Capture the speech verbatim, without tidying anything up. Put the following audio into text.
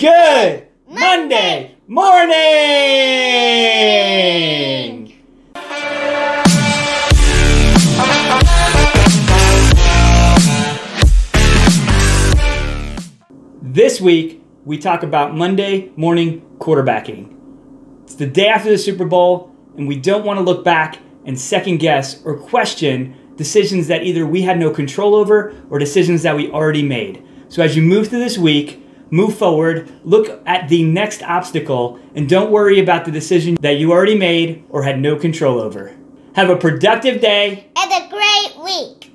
Good Monday morning! This week, we talk about Monday morning quarterbacking. It's the day after the Super Bowl, and we don't want to look back and second guess or question decisions that either we had no control over or decisions that we already made. So as you move through this week, move forward, look at the next obstacle, and don't worry about the decision that you already made or had no control over. Have a productive day and a great week.